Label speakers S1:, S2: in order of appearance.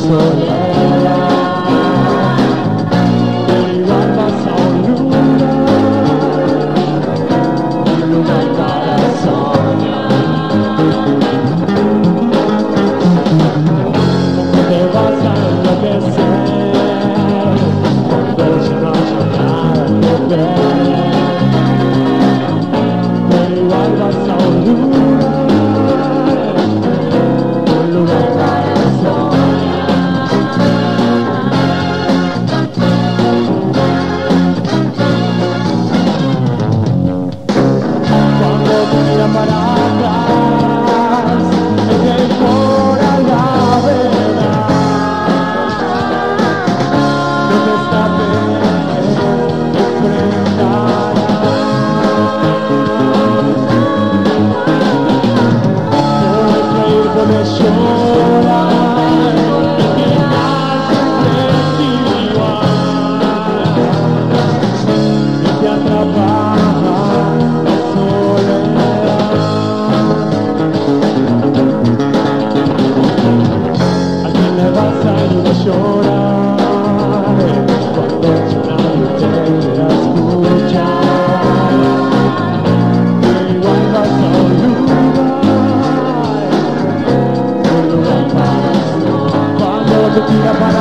S1: soledad. Pero igual vas a un lugar para soñar. Te vas a enloquecer cuando ya no haya nada que ver. Pero igual vas a un lugar para soñar. Cuando te mira para atrás, es que ignora la verdad. No te escapes, enfrentarás. Puedes reír, puedes llorar, y que nadie es igual. Y te atrapa la soledad. ¿A quién le vas a ir a llorar cuando ya nadie te quiera escuchar? Pero igual vas a un lugar para soñar. Cuando te tira para